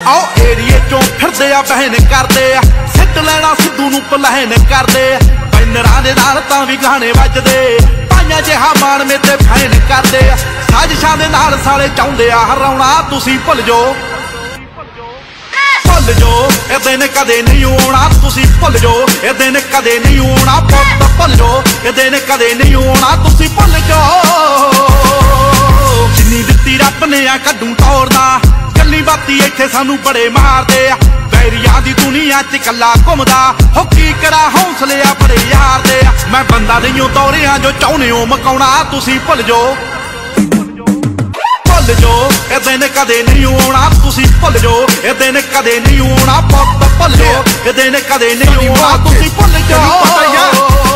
आओ एरिए चों फिरदे आ बहन करदे आ सिद्ध लैना सिद्धू नूं पलहन करदे बैनरां दे नाल तां वी गाने वजदे पाइयां जिहा मान मेते फैन करदे साजिशां दे नाल साले चाहुंदे आ हराउणा तुसीं भुल जो ए दिन कदे नहीं आउणा तुसीं भुल जो ए दिन कदे नहीं आउणा पुत्त भुल जो ए दिन कदे नहीं आउणा तुसीं भुल जो जिन्नी दित्ती रब ने आ कड्डू तोड़दा गल्ली बाती इत्थे सानू बड़े मारदे आ बैरियां दी दुनिया च कल्ला घुमदा हो की करा हौसले आ बड़े यार दे मैं बंदा नहीं तौरियां जो चाहुंदे हो मकाउणा तुसीं भुल जो ए दिन कदे नहीं आउणा तुसीं भुल जो ए दिन कदे नहीं आउणा पुत्त भुल जो ए दिन कदे नहीं आउणा तुसीं भुल जो।